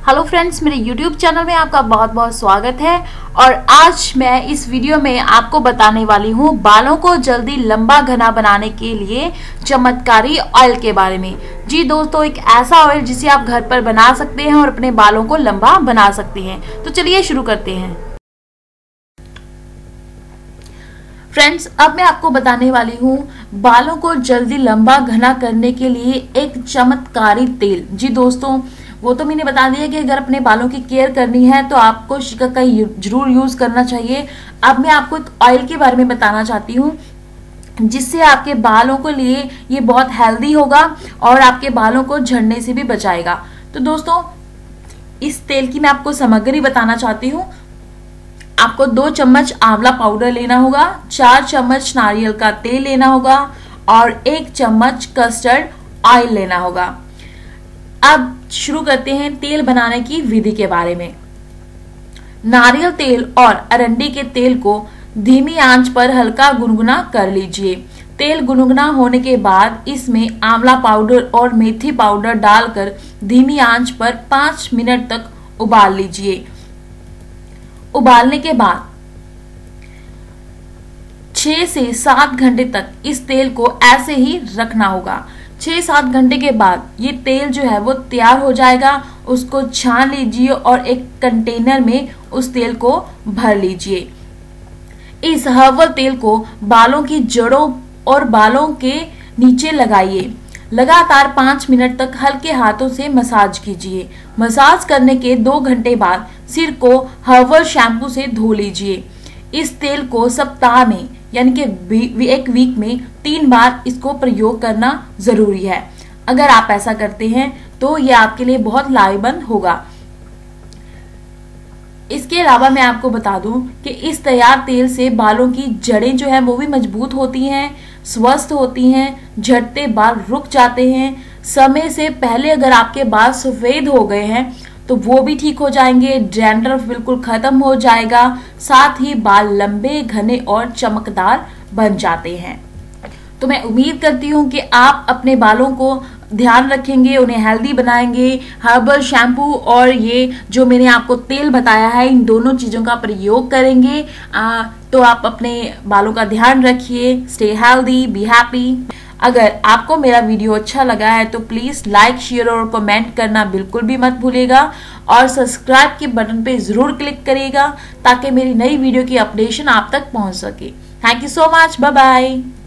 Hello friends, मेरे YouTube channel में आपका बहुत बहुत स्वागत है। और आज मैं इस वीडियो में आपको बताने वाली हूँ बालों को जल्दी लंबा घना बनाने के लिए चमत्कारी ऑयल के बारे में। जी दोस्तों, एक ऐसा ऑयल जिसे आप घर पर बना सकते हैं और अपने बालों को लंबा बना सकते हैं। तो चलिए शुरू करते हैं। फ्रेंड्स, अब मैं आपको बताने वाली हूँ बालों को जल्दी लंबा घना करने के लिए एक चमत्कारी तेल। जी दोस्तों, वो तो मैंने बता दिया कि अगर अपने बालों की केयर करनी है तो आपको शिकाकाई जरूर यूज करना चाहिए। अब मैं आपको एक ऑयल के बारे में बताना चाहती हूँ जिससे आपके बालों के लिए ये बहुत हेल्दी होगा और आपके बालों को झड़ने से भी बचाएगा। तो दोस्तों, इस तेल की मैं आपको सामग्री बताना चाहती हूँ। आपको 2 चम्मच आंवला पाउडर लेना होगा, 4 चम्मच नारियल का तेल लेना होगा और 1 चम्मच कस्टर्ड ऑयल लेना होगा। अब शुरू करते हैं तेल बनाने की विधि के बारे में। नारियल तेल और अरंडी के तेल को धीमी आंच पर हल्का गुनगुना कर लीजिए। तेल गुनगुना होने के बाद इसमें आंवला पाउडर और मेथी पाउडर डालकर धीमी आंच पर 5 मिनट तक उबाल लीजिए। उबालने के बाद 6 से 7 घंटे तक इस तेल को ऐसे ही रखना होगा। 6-7 घंटे के बाद ये तेल जो है वो तैयार हो जाएगा। उसको छान लीजिए और एक कंटेनर में उस तेल को भर लीजिए। इस हर्बल तेल को बालों की जड़ों और बालों के नीचे लगाइए। लगातार 5 मिनट तक हल्के हाथों से मसाज कीजिए। मसाज करने के 2 घंटे बाद सिर को हर्बल शैम्पू से धो लीजिए। इस तेल को सप्ताह में यानी कि एक वीक में 3 बार इसको प्रयोग करना जरूरी है। अगर आप ऐसा करते हैं तो यह आपके लिए बहुत लाभेबंद होगा। इसके अलावा मैं आपको बता दूं कि इस तैयार तेल से बालों की जड़ें जो है वो भी मजबूत होती हैं, स्वस्थ होती हैं, झड़ते बाल रुक जाते हैं। समय से पहले अगर आपके बाल सफेद हो गए हैं तो वो भी ठीक हो जाएंगे। डैंड्रफ बिल्कुल खत्म हो जाएगा। साथ ही बाल लंबे, घने और चमकदार बन जाते हैं। तो मैं उम्मीद करती हूँ कि आप अपने बालों को ध्यान रखेंगे, उन्हें हेल्दी बनाएंगे। हर्बल शैम्पू और ये जो मैंने आपको तेल बताया है, इन दोनों चीजों का प्रयोग करेंगे। तो आप अपने बालों का ध्यान रखिए। Stay healthy, be happy. अगर आपको मेरा वीडियो अच्छा लगा है तो प्लीज लाइक, शेयर और कमेंट करना बिल्कुल भी मत भूलिएगा और सब्सक्राइब के बटन पे जरूर क्लिक करिएगा ताकि मेरी नई वीडियो की अपडेशन आप तक पहुंच सके। Thank you so much. Bye bye.